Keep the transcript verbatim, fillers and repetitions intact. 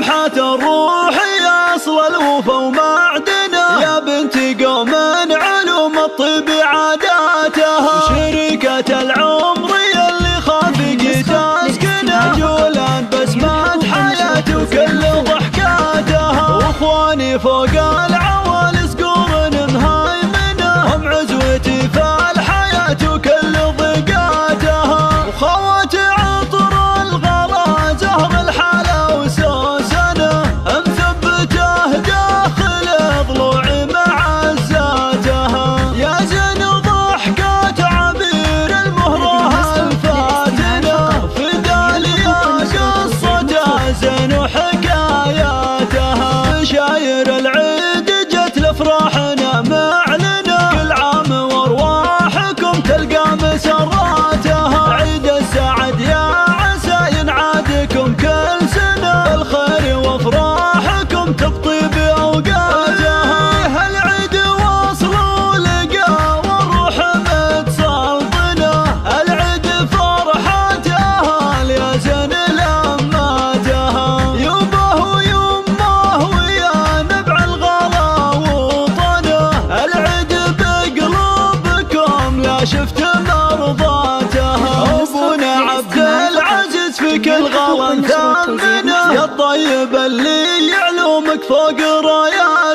فرحة الروح يا أصل الوفا ومعدنه، يا بنت قوم علوم الطب عاداتها، شريكة العمر اللي خافق تسكنه، جولان بسمات حياة وكل ضحكاتها، واخواني فوق العوالي صقور مهيمنه، هم عزوتي في الحياة وكل ضيقاتها، وخوات عطر الغلا زهر الحلا وسوسنه، مثبته داخل ضلوعي معزاتها، يا زين ضحكات عبير المهره الفاتنه، في ذاليا قصتها زين وحكاياتها، شاير العيد جت لافراحنا معلنه، كل عام وارواحكم تلقى مسراتها، عيد السعد يا عسى ينعادكم كل سنه، الخير وافراحكم تبطي باوقاتها، العيد وصل ولقى والروح متسلطنه، العيد فرحة اهل يا زين لماتها، يبه ويمه ويا نبع الغلا وطنه، العيد بقلوبكم لا شفت مرضاتها، ابونا عبد العزيز في كل غلا ثمنه، يا الطيب اللي يعلومك فوق رايات